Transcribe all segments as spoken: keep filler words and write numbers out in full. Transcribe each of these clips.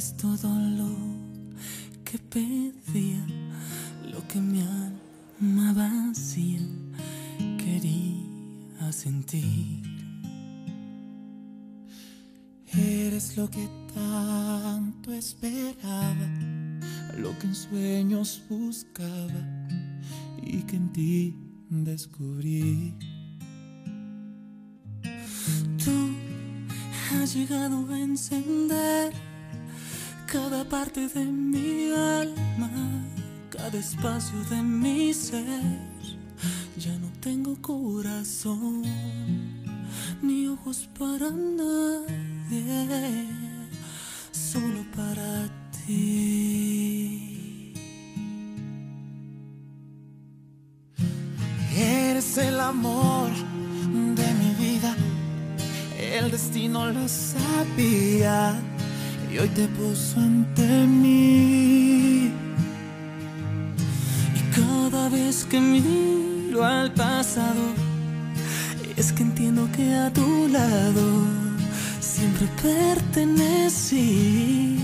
Eres todo lo que pedía, lo que mi alma vacía quería sentir. Eres lo que tanto esperaba, lo que en sueños buscaba y que en ti descubrí. Tú has llegado a encender cada parte de mi alma, cada espacio de mi ser. Ya no tengo corazón ni ojos para nadie, solo para ti. Eres el amor de mi vida, el destino lo sabía y hoy te puso ante mí. Y cada vez que miro al pasado, es que entiendo que a tu lado siempre pertenecí.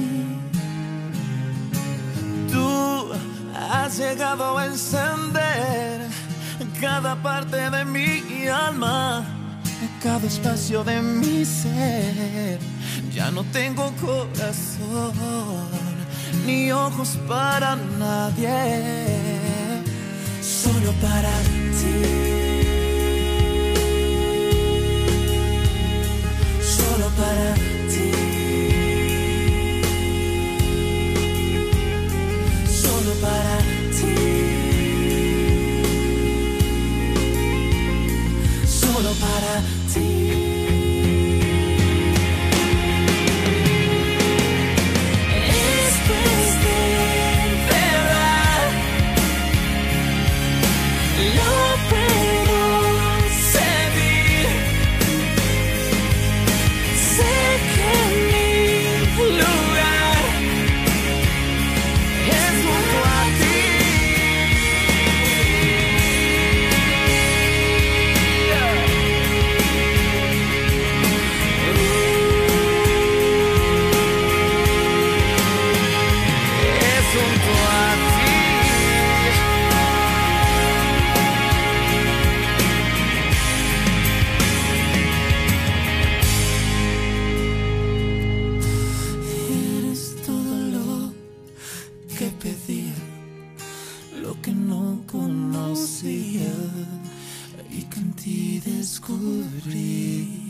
Tú has llegado a encender cada parte de mi alma, cada espacio de mi ser. Ya no tengo corazón ni ojos para nadie, solo para ti. Solo para ti, solo para ti, solo para ti. Esto es de verdad, lo puedo sentir. Sé que mi lugar es junto a ti. Es junto a ti. Eres todo lo que pedía, lo que no conocía y que en ti descubrí.